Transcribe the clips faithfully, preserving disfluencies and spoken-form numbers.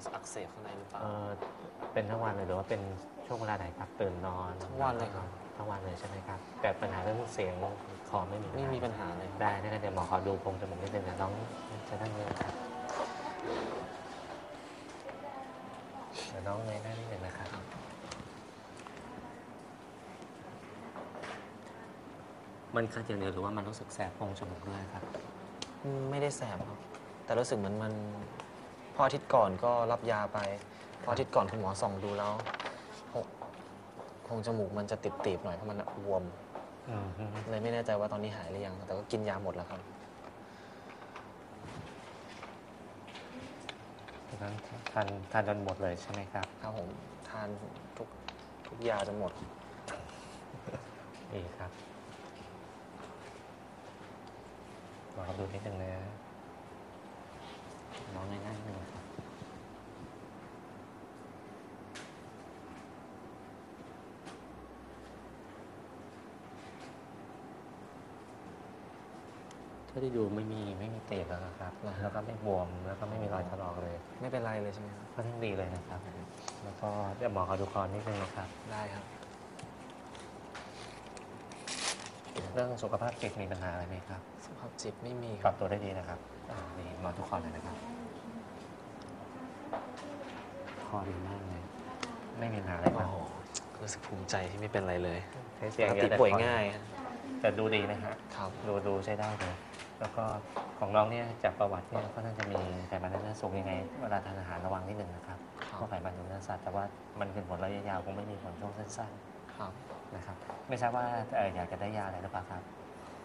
อักเสบข้างในหรือเปล่าเออเป็นทั้งวันเลยหรือว่าเป็นช่วงเวลาไหนครับตื่นนอนทั้งวันเลยครับทั้งวันเลยใช่ไหมครับแต่ปัญหาเรื่องเสียงคอไม่มีไม่มีปัญหาเลยได้นั่นเดี๋ยวหมอขอดูโพรงจมูกนิดนึงนะน้องจะได้เงินครับเดี๋ยวน้องเงยหน้านิดนึงนะครับมันคันอย่างเดียวหรือว่ามันรู้สึกแสบโพรงจมูกด้วยครับไม่ได้แสบครับแต่รู้สึกเหมือนมันพออาทิตย์ก่อนก็รับยาไปพออาทิตย์ก่อนคุณหมอส่องดูแล้วโพรงจมูกมันจะติดๆหน่อยเพราะมันบวมเลยไม่แน่ใจว่าตอนนี้หายหรือยังแต่ก็กินยาหมดแล้วครับทานทานจนหมดเลยใช่ไหมครับครับผมทานทุกทุกยาจนหมดดีครับลองดูนิดนึงนะน้องง่ายๆหนึ่งครับถ้าที่ดูไม่มีไม่มีเตะแล้วนะครับ แล้วก็ไม่บวมแล้วก็ไม่มีรอยถลอกเลยไม่เป็นไรเลยใช่ไหมครับก็ทั้งดีเลยนะครับแล้วก็เดี๋ยวหมอเขาดูคอนิดนึงนะครับได้ครับเรื่องสุขภาพจิตมีปัญหาอะไรไหมครับสุขภาพจิตไม่มีปรับตัวได้ดีนะครับดีหมอทุกคนเลยนะครับคอดีมากเลยไม่มีปัญหาอะไรครับรู้สึกภูมิใจที่ไม่เป็นอะไรเลยปกติป่วยง่ายแต่ดูดีนะฮะดูดูใช้ได้เลยแล้วก็ของน้องเนี่ยจากประวัติเนี่ยก็น่าจะมีไขมันในเลือดสูงยังไงเวลาทานอาหารระวังนิดหนึ่งนะครับเพราะไขมันในเนื้อสัตว์แต่ว่ามันเป็นผลระยะยาวคงไม่มีผลช่วงสั้นๆนะครับไม่ทราบว่าอยากจะได้ยาอะไรหรือเปล่าครับ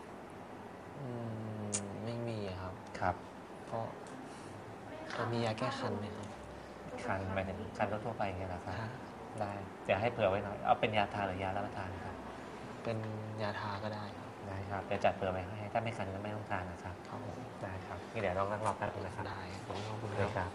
ไม่มีครับครับเพราะมียาแก้คันไหมครับคันหมายถึงคันทั่วไปไงล่ะครับได้จะให้เผื่อไว้หน่อยเอาเป็นยาทาหรือยารับประทานครับเป็นยาทาก็ได้ครับได้ครับเดี๋ยวจัดเผื่อไว้ให้ถ้าไม่คันก็ไม่ต้องทานนะครับครับผมได้ครับนี่เดี๋ยวลองนั่งรอแป๊บนึงนะครับได้ขอบคุณครับ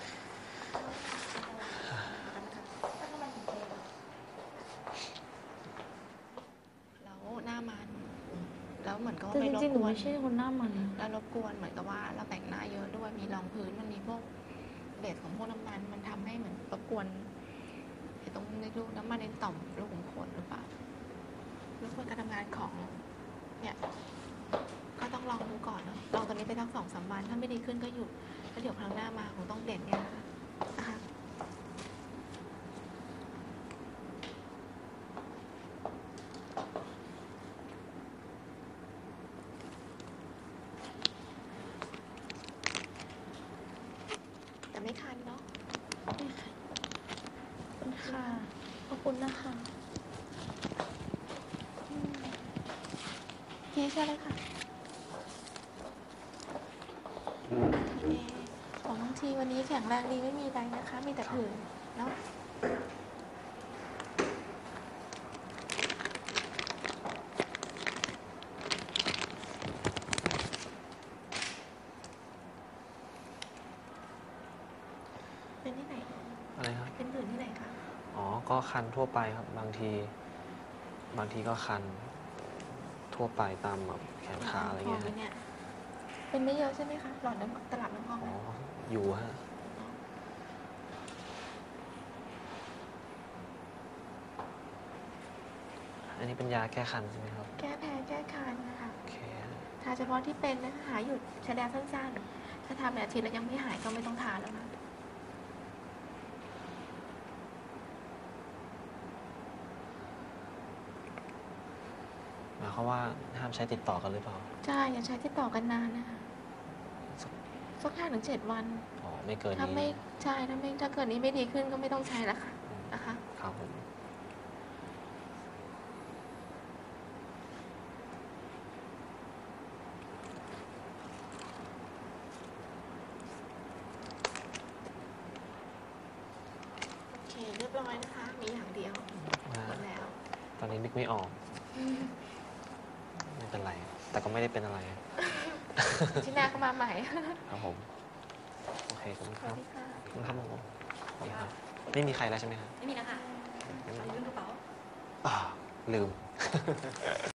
แล้วหน้ามันแล้วเหมือนก็แต่จริงๆหนูไม่ใช่คนหน้ามันแล้วรบกวนเหมือนกับว่าเราแต่งหน้าเยอะด้วยมีรองพื้นมันมีพวกเบสของพวกน้ำมันมันทำให้เหมือนรบกวนตรงในรูน้ำมันในต่อมรูขุมขนหรือเปล่ารบกวนการทำงานของเนี่ยก็ต้องลองดูก่อนเนาะลองตัวนี้ไปสักสองสามวันถ้าไม่ดีขึ้นก็หยุดแล้วเดี๋ยวครั้งหน้ามาคงต้องเปลี่ยนยานะคะแต่ไม่คันเนาะไม่คันค่ะขอบคุณนะคะพี่เชื่อเลยค่ะของบางทีวันนี้แข็งแรงดีไม่มีอะไรนะคะมีแต่ผื่นเนาะเป็นที่ไหนอะไรครับเป็นผื่นที่ไหนคะอ๋อก็คันทั่วไปครับบางทีบางทีก็คันทั่วไปตามแบบแขนขาอะไรเงี้ยเป็นไม่เยอะใช่ไหมคะหลอดน้ำตลับน้ำพองอ๋ออยู่ฮะอันนี้เป็นยาแก้คันใช่ไหมครับแก้แพ้แก้คันนะคะโอเคทาเฉพาะที่เป็นนะคะหาหยุดใช้ยาสั้นๆถ้าทาแบบอาทิตย์แล้วยังไม่หายก็ไม่ต้องทาแล้วนะหมายความว่าห้ามใช้ติดต่อกันหรือเปล่าใช่อย่าใช้ติดต่อกันนานนะคะสักห้าถึงเจ็ดวันอ๋อไม่เกินนี้ถ้าไม่ใช่ถ้าไม่ถ้าเกิดนี้ไม่ดีขึ้นก็ไม่ต้องใช้แล้วค่ะนะคะครับผมโอเคเรียบร้อยนะคะมีอย่างเดียวหมดแล้วตอนนี้นึกไม่ออกไม่เป็นไรแต่ก็ไม่ได้เป็นอะไรที่หน้าก็มาใหม่ครับผมโอเคขอบคุณครับขอบคุณครับผมไม่มีใครแล้วใช่ไหมครับไม่มีแล้วค่ะลืมกระเป๋าลืม